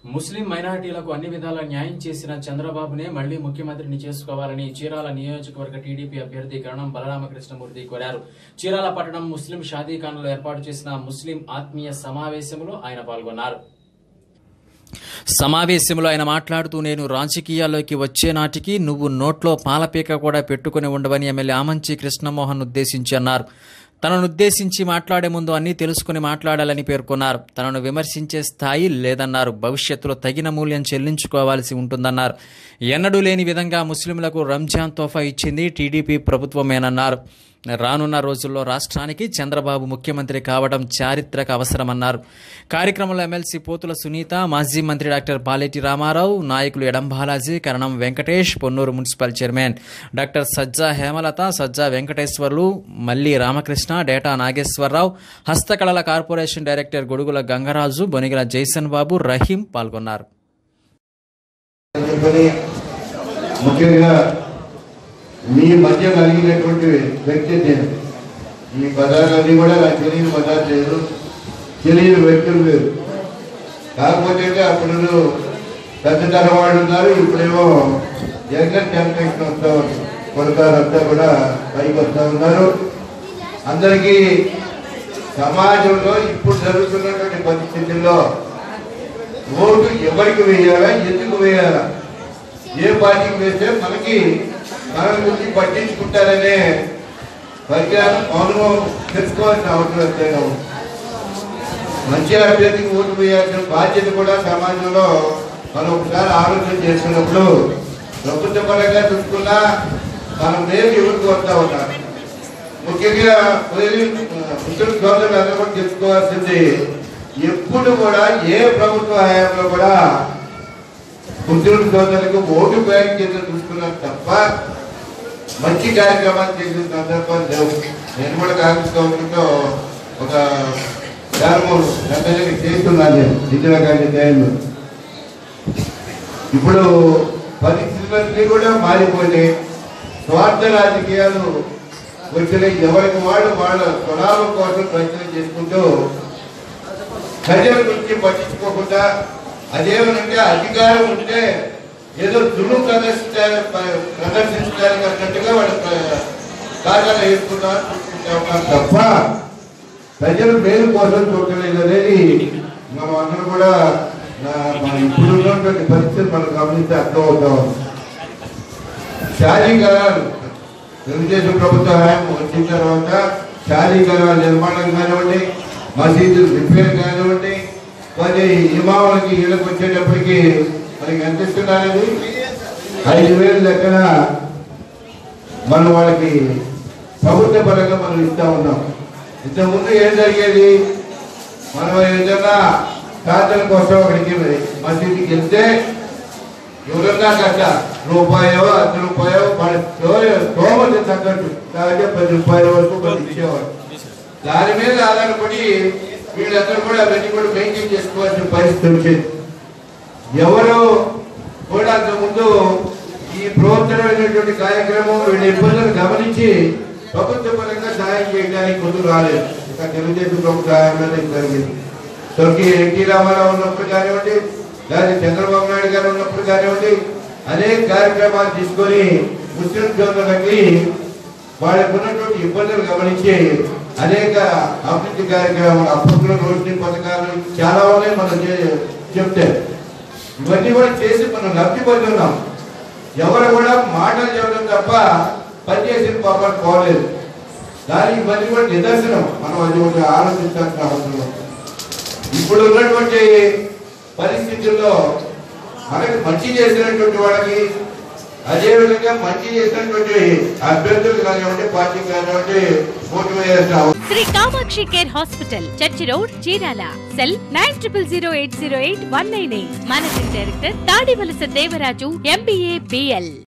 ముస్లిం మైనారిటీలకు అన్ని విధాల న్యాయం చేసిన చంద్రబాబునే మళ్లీ ముఖ్యమంత్రిని చేసుకోవాలని చీరాల నియోజకవర్గ టీడీపీ అభ్యర్థి కరణం బలరామకృష్ణమూర్తి కోరారు. చీరాల పట్టణం ముస్లిం షాదీఖాన్లో ఏర్పాటు చేసిన ముస్లిం ఆత్మీయ సమావేశంలో ఆయన పాల్గొన్నారు. సమావేశంలో ఆయన మాట్లాడుతూ, నేను రాజకీయాల్లోకి వచ్చే నాటికి నువ్వు నోట్లో పాలపీక కూడా పెట్టుకుని ఉండవని ఎమ్మెల్యే ఆమంచి కృష్ణమోహన్ ఉద్దేశించి అన్నారు. తనను ఉద్దేశించి మాట్లాడే ముందు అన్నీ తెలుసుకుని మాట్లాడాలని పేర్కొన్నారు. తనను విమర్శించే స్థాయి లేదన్నారు. భవిష్యత్తులో తగిన మూల్యం చెల్లించుకోవాల్సి ఉంటుందన్నారు. ఎన్నడూ లేని విధంగా ముస్లింలకు రంజాన్ తోఫా ఇచ్చింది టీడీపీ ప్రభుత్వమేనన్నారు. రానున్న రోజుల్లో రాష్ట్రానికి చంద్రబాబు ముఖ్యమంత్రి కావడం చారిత్రక అవసరమన్నారు. కార్యక్రమంలో ఎమ్మెల్సీ పోతుల సునీత, మాజీ మంత్రి డాక్టర్ పాలేటి రామారావు, నాయకులు Edam Balaji, Karanam Venkatesh, Ponnuru municipal chairman doctor Sajja Hemalatha, Sajja Venkateswarlu, Malli Ramakrishna, డేటా నాగేశ్వరరావు, హస్తకళల కార్పొరేషన్ డైరెక్టర్ గొడుగుల గంగరాజు, బొనిగల జైసన్ బాబు, రహీం పాల్గొన్నారు. మీ మధ్య కలిగినటువంటి వ్యక్తి నేను. ఈ పదాలన్నీ కూడా నాకు తెలియని పదాలు లేదు, తెలియని వ్యక్తులు లేరు. కాకపోతే అప్పుడు పెద్దతరం వాళ్ళు ఉన్నారు, ఇప్పుడేమో జగన్ జనరేషన్ వస్తూ కొడతారంతా కూడా పైకి వస్తూ ఉన్నారు. అందరికీ సమాజంలో ఇప్పుడు జరుగుతున్నటువంటి పరిస్థితుల్లో ఓటు ఎవరికి వేయాలా, ఎందుకు వేయాలా, ఏ పార్టీకి వేస్తే మనకి మన గురించి పట్టించుకుంటారనే పరిజ్ఞానం అనుభవం తెలుసుకోవాల్సిన అవసరం లేదు. మంచి అభ్యర్థికి ఓటు వేయాల్సిన బాధ్యత కూడా సమాజంలో మనం ఒకసారి ఆలోచన చేసుకున్నప్పుడు ప్రభుత్వ పరంగా చూసుకున్నా మనం మేలు ఎవరికి వస్తూ ఉన్నారు. ముఖ్యంగా ముస్లిం సోదరులు అందరూ కూడా తెలుసుకోవాల్సింది, ఎప్పుడు కూడా ఏ ప్రభుత్వ హయాంలో కూడా ముస్లిం సోదరులకు ఓటు బ్యాంక్ కింద చూసుకున్నారు తప్ప మంచి కార్యక్రమాలు చేసిన సందర్భాలు లేవు. నేను కూడా కాంగ్రెస్ గవర్నమెంట్లో ఒక ఎమ్మెల్యేకి చేస్తున్నాను ఇందిరాగాంధీ టైంలో. ఇప్పుడు పరిస్థితులన్నీ కూడా మారిపోయినాయి. స్వార్థ రాజకీయాలు వచ్చినాయి. ఎవరికి వాళ్ళు వాళ్ళ స్వలాభం కోసం ప్రయత్నం చేసుకుంటూ ప్రజల గురించి పట్టించుకోకుండా, అదేమనంటే అధికారం ఉంటే ఏదో దును ప్రదర్శించడానికి అన్నట్టుగా వాళ్ళు కార్యాలు వేసుకుంటారు, చూసుకుంటా ఉన్నారు తప్ప ప్రజలు మేలు కోసం చూడలేదు అనేది మనం అందరూ కూడా ఇప్పుడు ఉన్నటువంటి పరిస్థితి మనం గమనిస్తే అర్థమవుతాం. షాదీఘరాలు తెలుగుదేశం ప్రభుత్వ హయాం వచ్చిన తర్వాత షాదీఘరాల నిర్మాణం కానివ్వండి, మసీదులు రిపేర్ కానివ్వండి, మరి ఇమాములకి ఇళ్ళకి వచ్చేటప్పటికి మనకి ఎంత ఇస్తున్నారని 5,000 లెక్కన మనం వాళ్ళకి ప్రభుత్వ పరంగా మనం ఇస్తూ ఉన్నాం. ఇంతకుముందు ఏం జరిగేది, మనం ఏదైనా ప్రార్థన కోసం అక్కడికి మసీదుకి వెళ్తే ఎవరన్నా కట్ట రూపాయో 10 రూపాయో తోమత తగ్గట్టు కాబట్టి 10 రూపాయల వరకు మనం ఇచ్చేవాడు. దాని మీద ఆధారపడి వీళ్ళందరూ కూడా అవన్నీ కూడా మెయింటైన్ చేసుకోవాల్సిన పరిస్థితి వచ్చేది. ఎవరు కూడా అంతకుముందు ఈ బృహత్తరమైనటువంటి కార్యక్రమం వీళ్ళ ఇబ్బందులు గమనించి ప్రభుత్వ పరంగా సహాయం చేయడానికి ముందుకు రాలేదు. ఇంకా తెలుగుదేశం ప్రభుత్వ సహాయంలోనే జరిగింది. స్వర్గీయ ఎన్టీ రామారావు ఉన్నప్పుడు కానివ్వండి, లేదా చంద్రబాబు నాయుడు గారు ఉన్నప్పుడు కానివ్వండి, అనేక కార్యక్రమాలు తీసుకొని ముస్లిం సోదరులకి వాళ్ళకు ఉన్నటువంటి ఇబ్బందులు గమనించి అనేక అభివృద్ధి కార్యక్రమాలు, అప్పట్లో రోడ్డు పథకాలు చాలా ఉన్నాయి మనం చెప్తే. ఇవన్నీ కూడా చేసి మనం లబ్ధి పొందుతున్నాం. ఎవరు కూడా మాటలు చెప్పడం తప్ప పనిచేసిన పాపాలు పోలేదు. దానికి ఇవన్నీ కూడా నిదర్శనం. మనం అది ఒకటి ఆలోచించాల్సిన అవసరం. ఇప్పుడు ఉన్నటువంటి పరిస్థితుల్లో మనకి మంచి చేసినటువంటి వాళ్ళకి, అదేవిధంగా మంచి చేసినటువంటి అభ్యర్థులు కానివ్వండి, పార్టీ కానివ్వండి, ఓటు వేయాల్సిన. Shri Kamakshi care hospital, church road, Chirala. Cell 9008088198. Managing director Tadivalasa Devaraju, MBA, BL.